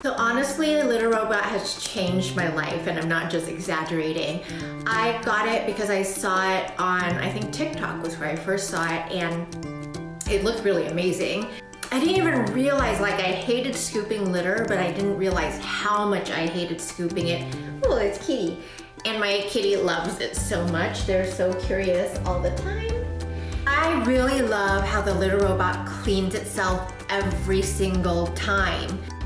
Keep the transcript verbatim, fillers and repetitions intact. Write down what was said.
So honestly, the Litter Robot has changed my life, and I'm not just exaggerating. I got it because I saw it on, I think TikTok was where I first saw it, and it looked really amazing. I didn't even realize, like, I hated scooping litter, but I didn't realize how much I hated scooping it. Oh, it's Kitty. And my kitty loves it so much. They're so curious all the time. I really love how the Litter Robot cleans itself every single time.